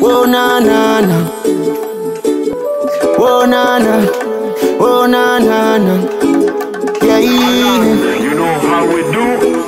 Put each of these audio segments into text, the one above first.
Oh na na na, oh na na, oh na na na, yeah. You know how we do.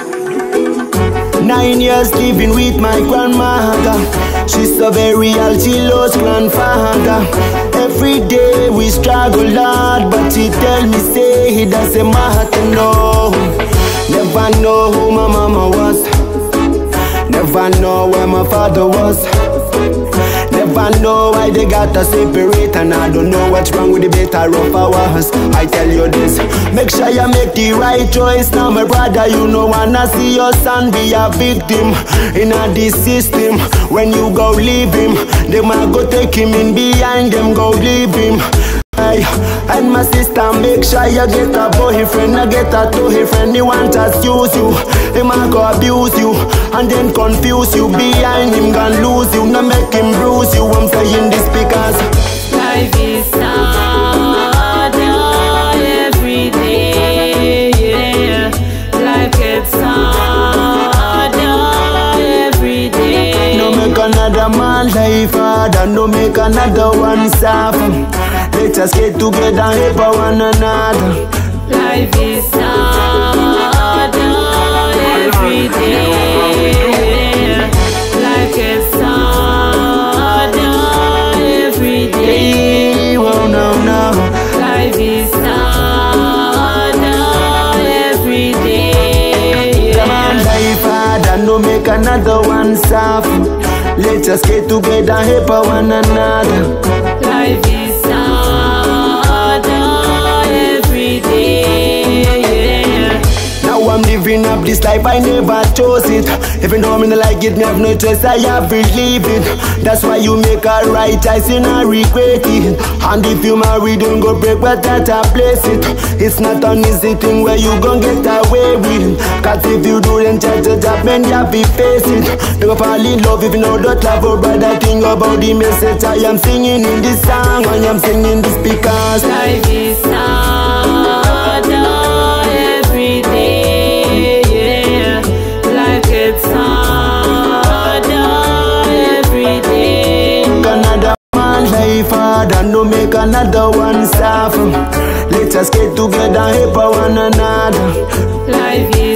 9 years living with my grandmother. She's so very old, she lost grandfather. Every day we struggle hard, but she tell me say it doesn't matter, no. Never know who my mama was, never know where my father was, never know why they got us separate, and I don't know what's wrong with the better of ours. I tell you this, make sure you make the right choice. Now my brother, you know wanna see your son be a victim in this system. When you go leave him, they might go take him in behind them, go leave him. And my sister, make sure you get a boyfriend, I get a boyfriend. He want to use you, he might go abuse you, and then confuse you. Behind him, gonna lose you, not make him bruise you. I'm saying this because life is harder every day, yeah. Life gets harder every day. No make another man life harder, no make another one suffer. Let us get together and help one another. Life is harder every day. Life gets harder every day. Oh no no. Life is harder every day. Come on, life harder, no make another one suffer. Let us get together and help one another. Life is I'm living up this life, I never chose it. Even though I don't like it, me have no choice, I have to live it. That's why you make a right choice, you not regret it. And if you marry, don't go break, but that I place it. It's not an easy thing where you gon' get away with. Cause if you do, then charge the job, man, you have to face it. Don't fall in love if you know that love, oh brother, think about the message I am singing in this song. I am singing this because life is harder every day. It's harder every day. Another man life harder, no make another one suffer. Let us get together and help one another. Life is